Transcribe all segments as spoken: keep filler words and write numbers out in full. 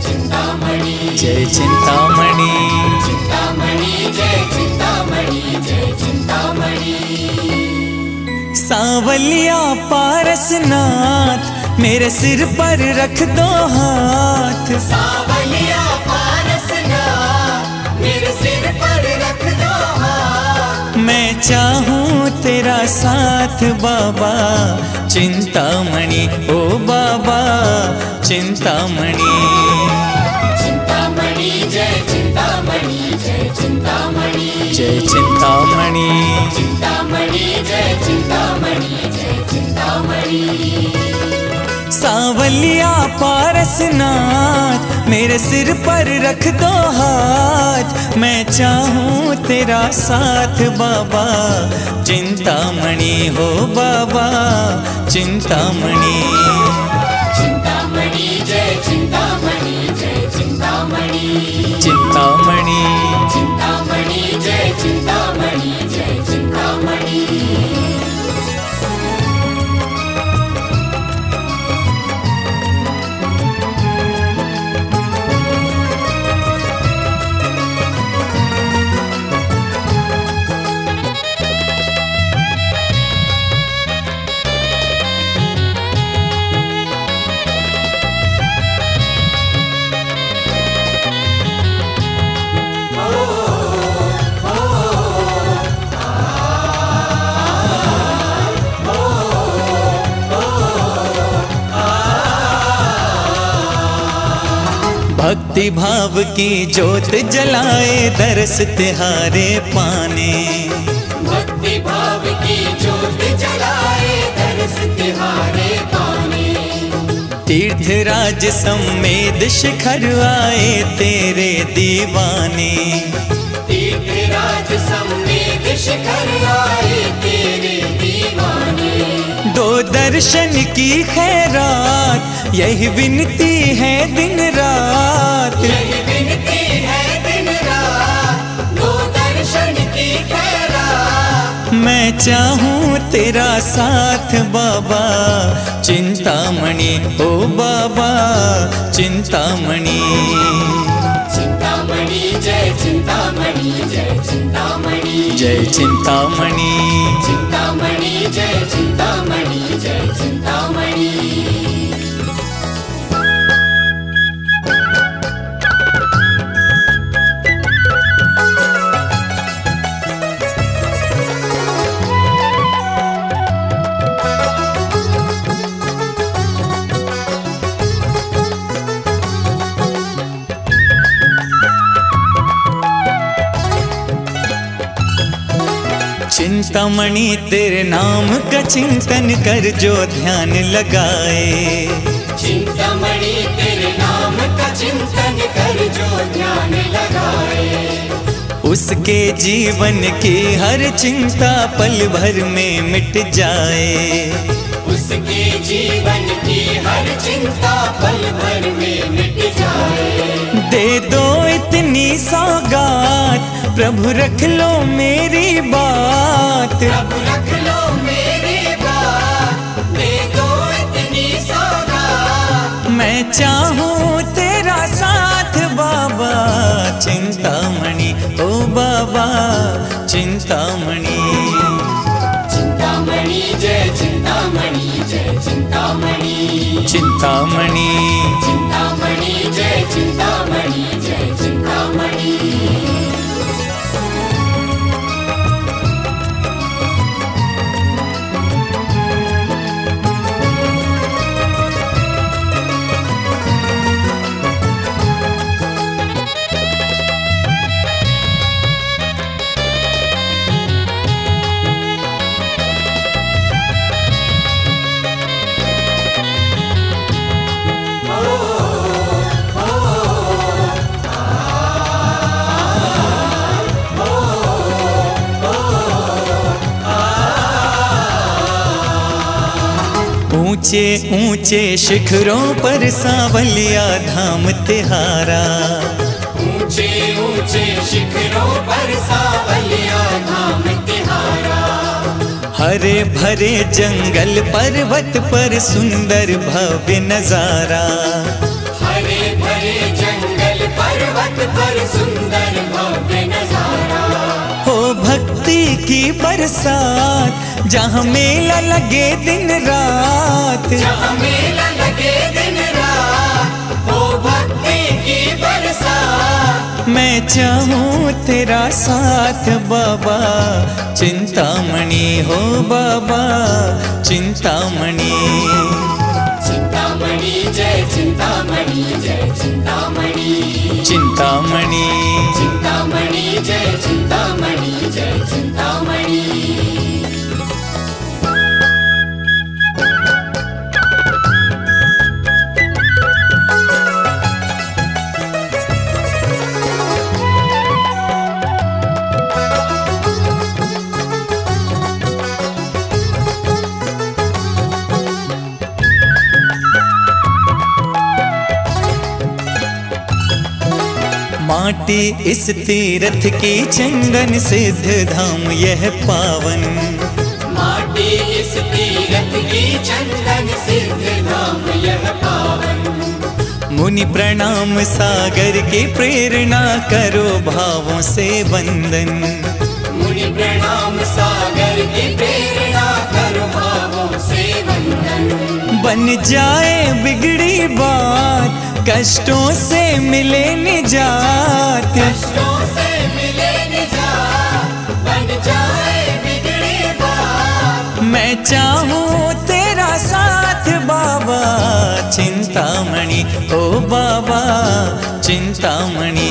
चिंतामणि जय चिंतामणि चिंतामणि जय चिंतामणि जय चिंतामणि। सांवलिया पारसनाथ मेरे सिर पर रख दो हाथ। सांवलिया पारसनाथ मेरे सिर पर रख दो हाथ। मैं चाहूँ तेरा साथ बाबा चिंतामणि ओ बाबा चिंतामणि। चिंतामणि जय चिंतामणि जय चिंतामणि जय चिंतामणि चिंतामणि जय चिंतामणि जय चिंतामणि। सांवलिया पारसनाथ मेरे सिर पर रख दो हाथ। मैं चाहूँ तेरा साथ बाबा चिंतामणि हो बाबा चिंतामणि। चिंतामणि जय चिंतामणि जय चिंतामणि चिंतामणि चिंतामणि जय चिंतामणि जय चिंतामणि। भक्ति भाव की ज्योत जलाए दरस तिहारे पाने। भक्ति भाव की ज्योत जलाए दरस तिहारे पाने। तीर्थराज समेत शिखर आए तेरे दीवाने। तीर्थराज समेत शिखर आए तेरे दीवाने। दो दर्शन की खैरात यही विनती है दिन रात। यही विनती है दिन रात दो दर्शन की खैरात। मैं चाहूँ तेरा साथ बाबा चिंतामणि ओ बाबा चिंतामणि। चिंतामणि जय चिंतामणि जय चिंतामणि जय चिंतामणि चिंतामणि जय चिंतामणि जय चिंतामणि। चिंतामणि तेरे नाम का चिंतन कर जो ध्यान लगाए। चिंतामणि तेरे नाम का चिंतन कर जो ध्यान लगाए। उसके जीवन की हर चिंता पल भर में मिट जाए। उसके जीवन की हर चिंता पल भर में मिट जाए। दे दो इतनी सौगात प्रभु रख लो मेरी बात। प्रभु रख लो मेरी बात दे दो इतनी सौगात। मैं चाहूँ तेरा साथ बाबा चिंतामणि ओ बाबा चिंतामणि। चिंतामणि जय चिंतामणि जय चिंतामणि चिंतामणि चिंतामणि जय चिंतामणि जय चिंतामणि। ऊंचे ऊंचे शिखरों पर सांवलिया धाम तिहारा। ऊंचे ऊंचे शिखरों पर सांवलिया धाम तिहारा। हरे भरे जंगल पर्वत पर सुंदर भव्य नजारा। हरे भरे चाहे जंगल पर्वत पर सुंदर भव्य नजारा। हो भक्ति की बरसात जहाँ मेला लगे दिन रात, जहाँ मेला लगे दिन रात, हो भक्ति की बरसात। मैं चाहूँ तेरा साथ बाबा चिंतामणि, हो बाबा चिंतामणि। चिंतामणि जय चिंतामणि जय चिंतामणि, चिंतामणि चिंतामणि जय चिंतामणि जय चिंतामणि। माटी इस तीर्थ की चंदन सिद्ध धाम यह पावन, माटी इस तीर्थ की चंदन सिद्ध धाम यह पावन। मुनि प्रणाम सागर की प्रेरणा करो भावों से वंदन, मुनि प्रणाम सागर की प्रेरणा करो भावों से वंदन। बन जाए बिगड़ी बात कष्टों से मिले निजात, कष्टों से मिले निजात, बन जाए बिगड़ी बात। मैं चाहूँ तेरा साथ बाबा चिंतामणि, ओ बाबा चिंतामणि।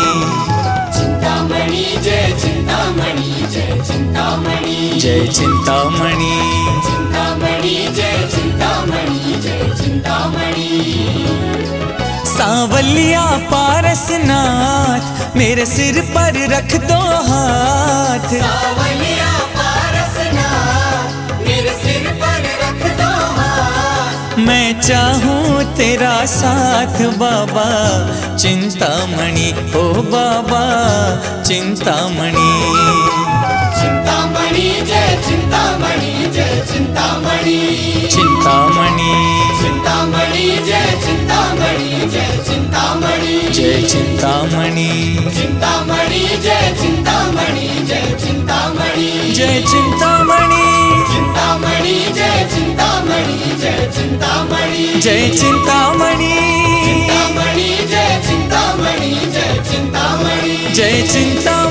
चिंतामणि जय चिंतामणि जय चिंतामणि, जय चिंतामणि। चिंतामणि जय चिंतामणि जय चिंतामणि। सांवलिया पारसनाथ मेरे सिर पर रख दो हाथ, सांवलिया पारसनाथ मेरे सिर पर रख दो हाथ। मैं चाहूँ तेरा साथ बाबा चिंतामणि, ओ बाबा चिंतामणि। चिंतामणि जय चिंतामणि जय चिंतामणि, चिंतामणि। चिंतामणि जय चिंतामणि जय चिंतामणि, जय चिंतामणि। चिंतामणि जय चिंतामणि जय चिंतामणि, जय चिंतामणि। चिंतामणि जय चिंतामणि जय चिंतामणि, जय चिंतामणि। चिंतामणि जय चिंतामणि जय चिंतामणि, जय चिंतामणि।